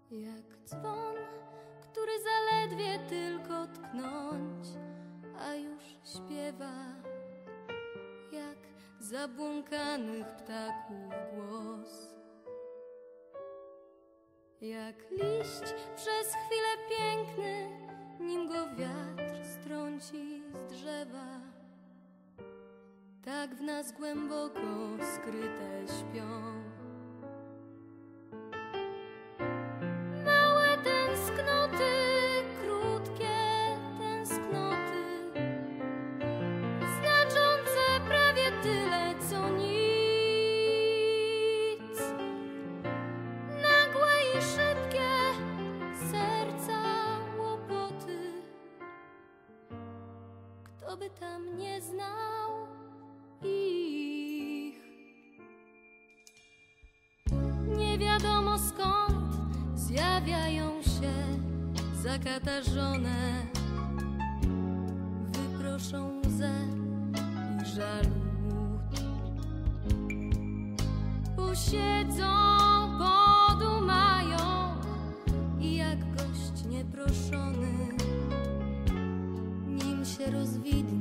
Jak dzwon, który zaledwie tylko tknąć, a już śpiewa, jak zabłąkanych ptaków głos. Jak liść przez chwilę piękny, nim go wiatr strąci z drzewa, tak w nas głęboko skryte śpią. Małe tęsknoty, krótkie tęsknoty, znaczące prawie tyle co nic. Nagłe i szybkie serca łopoty, kto by tam nie znał ich. Nie wiadomo skąd zjawiają się zakatarzone, wyproszą łzę i żalu łód. Posiedzą, podumają i jak gość nieproszony, nim się rozwidnie